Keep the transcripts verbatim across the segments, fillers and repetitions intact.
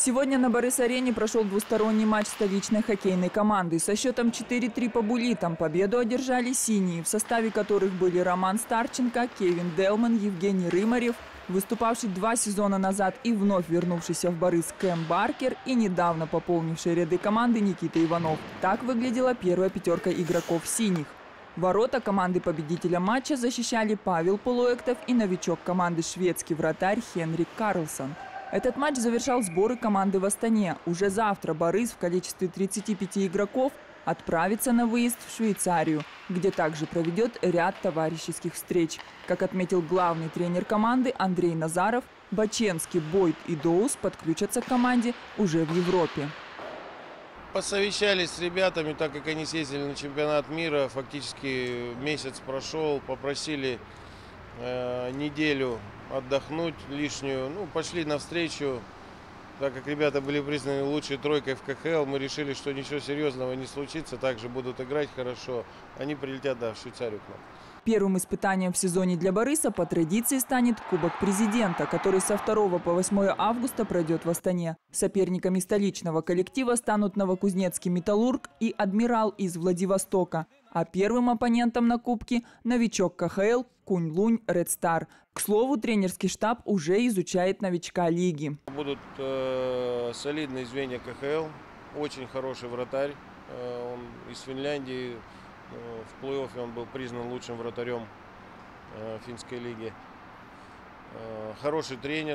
Сегодня на Борис-арене прошел двусторонний матч столичной хоккейной команды. Со счетом четыре-три по буллитам победу одержали синие, в составе которых были Роман Старченко, Кевин Делман, Евгений Рымарев, выступавший два сезона назад и вновь вернувшийся в Борис Кэм Баркер и недавно пополнивший ряды команды Никита Иванов. Так выглядела первая пятерка игроков синих. Ворота команды победителя матча защищали Павел Полуэктов и новичок команды шведский вратарь Хенрик Карлсон. Этот матч завершал сборы команды в Астане. Уже завтра Борис в количестве тридцати пяти игроков отправится на выезд в Швейцарию, где также проведет ряд товарищеских встреч. Как отметил главный тренер команды Андрей Назаров, Баченский, Бойд и Доус подключатся к команде уже в Европе. Посовещались с ребятами, так как они съездили на чемпионат мира, фактически месяц прошел, попросили э, неделю отдохнуть лишнюю, ну, пошли навстречу, так как ребята были признаны лучшей тройкой в ка ха эл, мы решили, что ничего серьезного не случится, также будут играть хорошо, они прилетят, да, в Швейцарию к нам. Первым испытанием в сезоне для Бориса по традиции станет Кубок президента, который со второго по восьмое августа пройдет в Астане. Соперниками столичного коллектива станут Новокузнецкий «Металлург» и «Адмирал» из Владивостока. А первым оппонентом на Кубке – новичок ка ха эл Кунь-Лунь Ред Стар. К слову, тренерский штаб уже изучает новичка лиги. Будут э, солидные звенья ка ха эл, очень хороший вратарь, э, он из Финляндии. В плей-оффе он был признан лучшим вратарем финской лиги. Хороший тренер,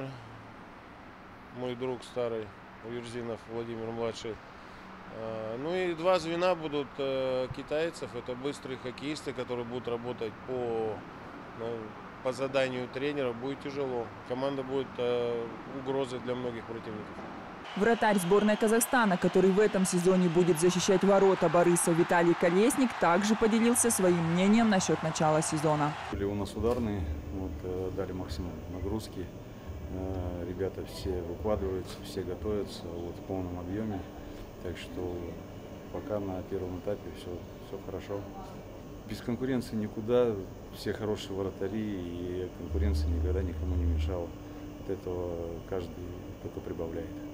мой друг старый, Юрзинов Владимир-младший. Ну и два звена будут китайцев. Это быстрые хоккеисты, которые будут работать по, по заданию тренера. Будет тяжело. Команда будет угрозой для многих противников. Вратарь сборной Казахстана, который в этом сезоне будет защищать ворота Бориса, Виталий Колесник, также поделился своим мнением насчет начала сезона. Были у нас ударные, вот, дали максимум нагрузки. Ребята все выкладываются, все готовятся вот, в полном объеме. Так что пока на первом этапе все, все хорошо. Без конкуренции никуда, все хорошие вратари, и конкуренция никогда никому не мешала. От этого каждый только прибавляет.